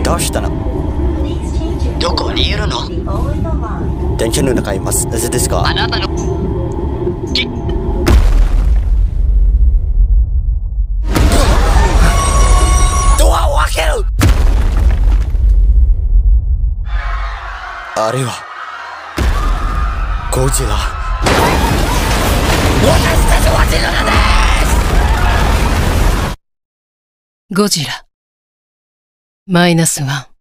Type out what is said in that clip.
どうしたの？ どこにいるの？ 電車の中にいます。なぜですか？ あなたのドアを開ける。あれはゴジラ。私たちはジラです。 ゴジラ-1